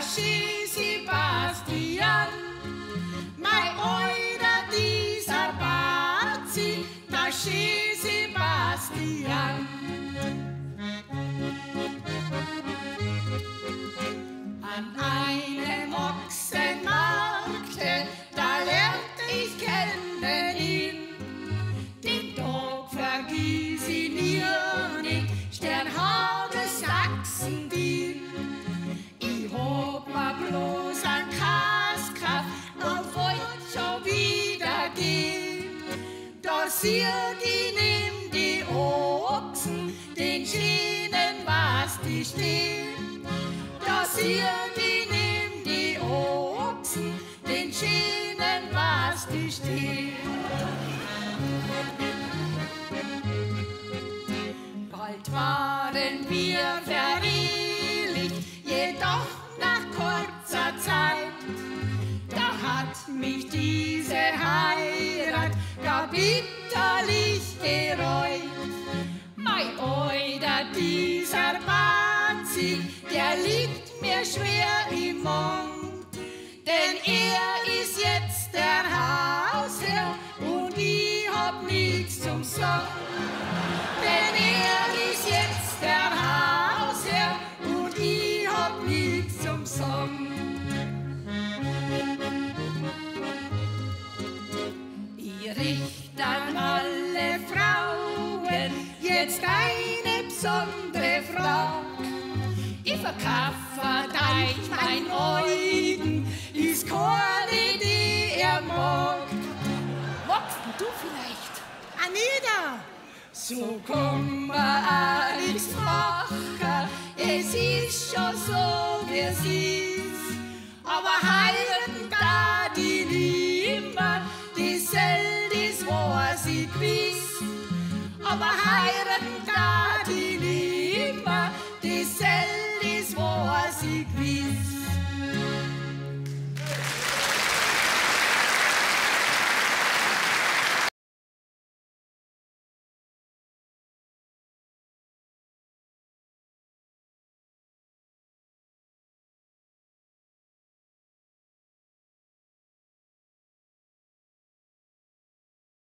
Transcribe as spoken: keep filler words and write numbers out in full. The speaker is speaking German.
schön Sebastian, mein Eurer dieser Bazi, der schön Sebastian. An einem Ochsenmarkte, da lernte ich kennen ihn. Den Tag vergiss ich nie nicht, Sternhaude Sachsen-Wien. Ich hab mir bloß ein Kass gekauft und wollt schon wieder gehen. Da sieh ich nimm die Ochsen, den schönen was die stehen. Da sieh ich nimm die Ochsen, den schönen was die stehen. Bald waren wir verehelicht, jedoch nach kurzer Zeit. Da hat mich diese Heirat gar bitterlich gereut. Mein Euder, dieser Bazi, der liegt mir schwer im Mund, denn er ist jetzt der Hausherr und ich hab nichts zum Sagen. Denn er ist jetzt der Hausherr und ich hab nichts zum Sagen. Ich richt an alle Frauen jetzt eine besondere Frau. Ich verkaufe euch mein Euden, ist keine, die er mag. Magst du vielleicht? Anita! So komm mal